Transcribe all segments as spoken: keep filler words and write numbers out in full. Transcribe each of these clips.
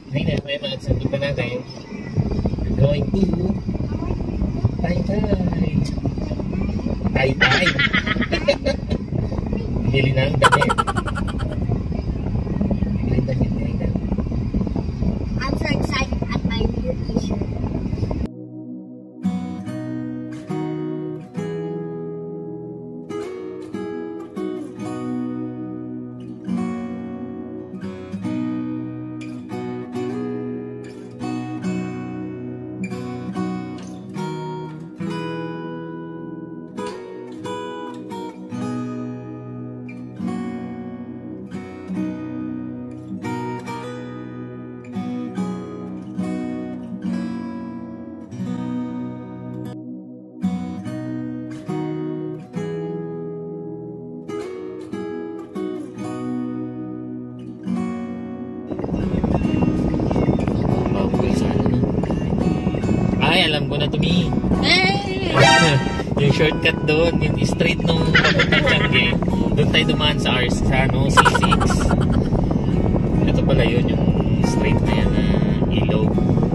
Ngayon na, may mga sandok na natin. We're going to Taytay. Taytay. Bili ng damit. Bili ng damit. I'm so excited at my new t-shirt. Ay, alam ko na to, Mi. Yung shortcut doon, yung straight nung papuntang Tiangge. Doon tayo dumaan sa R sa ano, C six. Ito pala yun, yung straight na yan na ilog.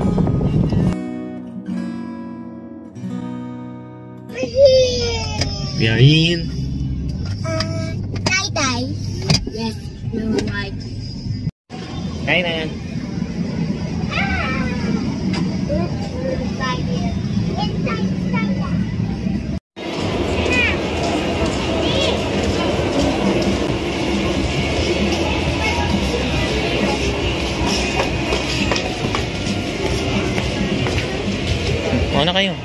We are in Uh, Taytay. Yes, you're right. Kain na yan. Ano kayo?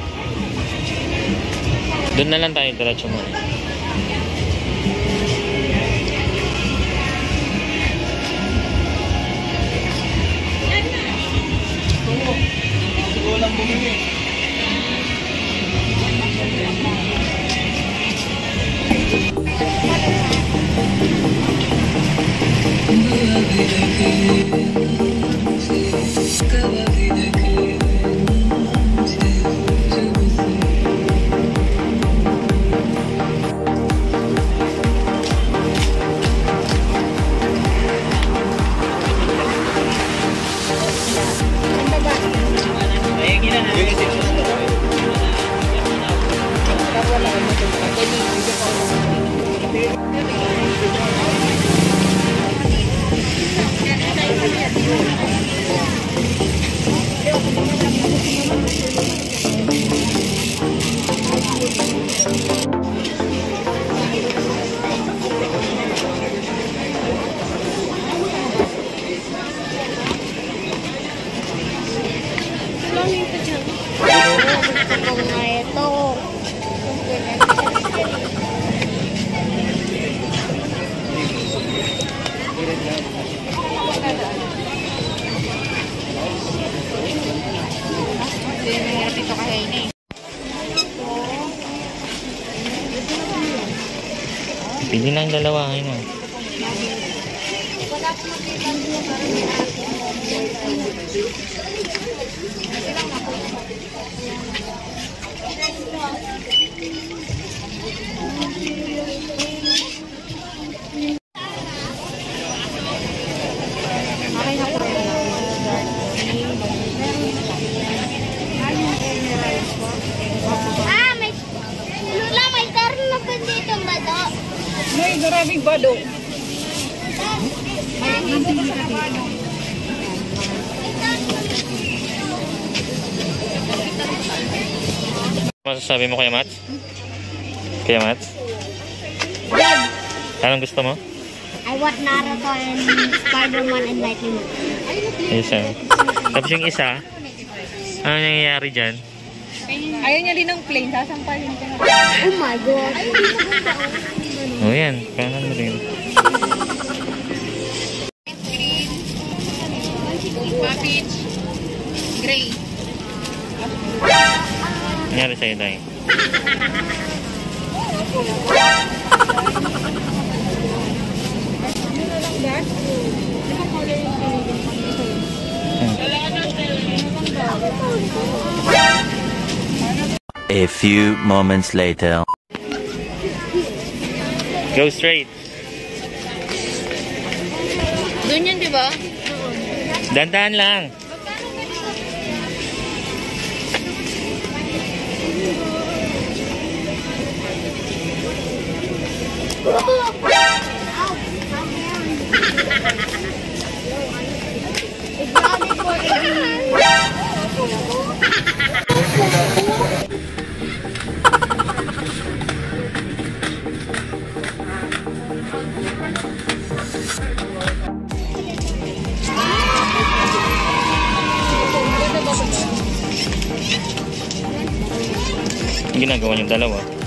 Doon na lang tayo, diretso muna. Walang bumili. Pili lang dalawa ngayon ah. Ah, may Lula, may tarong na pa dito ba do? May maraming bado. Masasabi mo kaya Mats? Kaya Mats? Red. Anong gusto mo? I want Naruto and Spider-Man and Lightning. Isa. Tapos yung isa, ano nangyayari dyan? Ayaw niya din ng plain, sasampalin ko na. Oh my God. O oh, yan, kanan mo rin. Green, peach, gray. Nangyari sa'yo tayo. A few moments later. Go straight. Doon yun, di ba? Dandan lang. Ginagawa niyong dalawa.